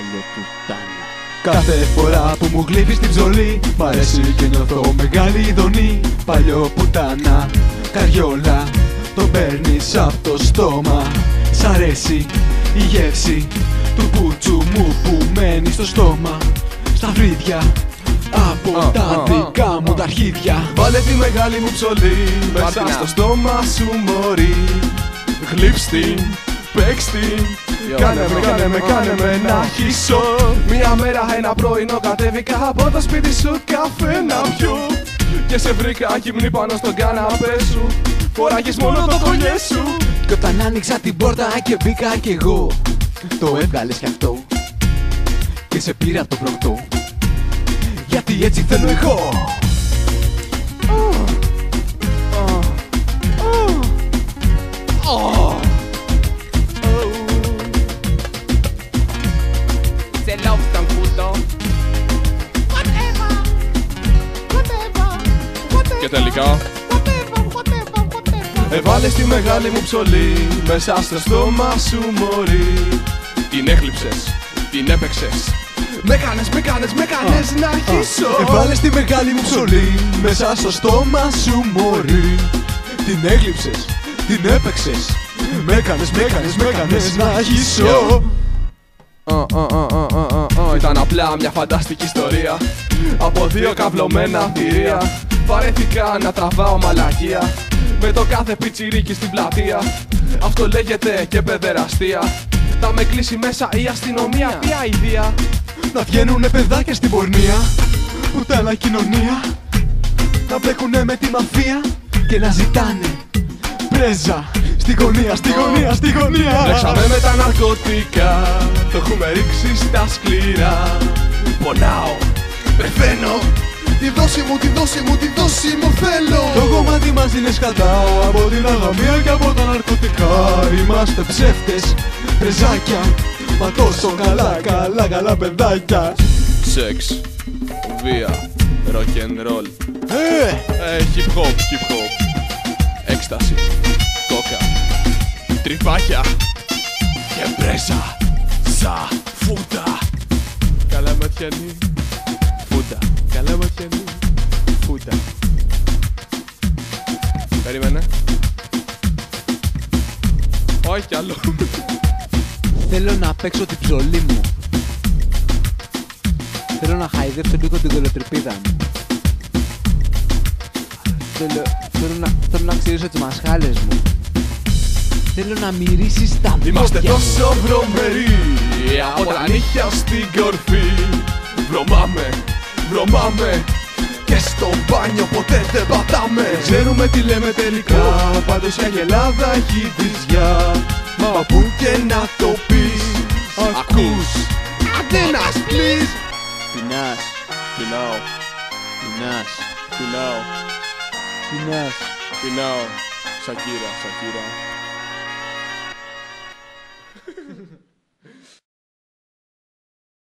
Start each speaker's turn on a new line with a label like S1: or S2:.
S1: παλιοπουτάνα.
S2: Κάθε φορά που μου γλύφεις την ψωλή, μ' αρέσει και νιώθω μεγάλη ειδονή. Παλιοπουτάνα, καριόλα, το παίρνεις απ' το στόμα. Σ' αρέσει η γεύση του πουτσου μου που μένει στο στόμα. Στα φρύδια από τα δικά μου τα αρχίδια. Βάλε τη μεγάλη μου ψωλή μέσα στο στόμα σου μωρή. Γλύψ' την, παίξ' την, κάνε με να χύσω. Μια μέρα ένα πρωινό κατέβηκα από το σπίτι σου καφέ να πιω. Και σε βρήκα γυμνή πάνω στον καναπέ σου. Φοράγες μόνο το κολλιέ σου. Κι όταν άνοιξα την πόρτα και μπήκα κι εγώ, το έβγαλες κι αυτό και σε πήρα από το προκτό. Γιατί έτσι θέλω εγώ.
S3: Σε love στον κούτο.
S4: Και τελικά
S2: Έβαλες τη μεγάλη μου ψωλή μέσα στο στόμα σου μωρή.
S4: την έκλειψες, την έπαιξες.
S2: Με κάνες να αρχίσω. Έβαλες τη μεγάλη μου ψωλή μέσα στο στόμα σου μωρή. Την έγλειψες, την έπαιξες. Με κάνες να αρχίσω.
S4: Ήταν απλά μια φανταστική ιστορία
S2: Από δύο καυλωμένα θηρία.
S4: Βαρέθηκα να τραβάω μαλακία με το κάθε πιτσιρίκι στην πλατεία. Αυτό λέγεται και παιδεραστία. Θα με κλείσει μέσα η αστυνομία. Ποια ιδέα?
S2: Να βγαίνουνε παιδάκια στην πορνεία, πουτάνα κοινωνία. Να μπλέκουνε με τη μαφία και να ζητάνε πρέζα στη γωνία.
S4: Μπλέξαμε με τα ναρκωτικά, το έχουμε ρίξει στα σκληρά. Πονάω, πεθαίνω.
S2: Τη δόση μου θέλω. Το κομμάτι μας είναι σκατά από την αγαμία και από τα ναρκωτικά. Είμαστε ψεύτες, πρεζάκια, μα τόσο καλά παιδάκια.
S4: Σεξ, βία, rock and roll, hip hop, έκσταση, κόκα, τρυπάκια και πρέζα, σα, φούτα. Καλά ματιανή, φούτα. Καλά ματιανή, φούτα. Περίμενε. Όχι κι άλλο.
S1: Θέλω να παίξω την ψωλή μου. Θέλω να χαϊδέψω λίγο την κολοτρυπίδα μου. Θέλω να ξυρίσω τις μασχάλες μου. Θέλω να μυρίσεις τα πόδια μου.
S4: Είμαστε τόσο βρωμεροί από τα νύχια στην κορφή. Βρωμάμε
S2: Και στο μπάνιο ποτέ δεν πατάμε. Δεν ξέρουμε τι λέμε τελικά, πάντως η αγελάδα έχει βυζιά. Μα που και να το πεις, ακούς. Άντε να σπλείς.
S1: Πεινάς,
S4: Πεινάω,
S1: πεινάς,
S4: πεινάω,
S1: πεινάς.
S4: πεινάω. Σακύρα.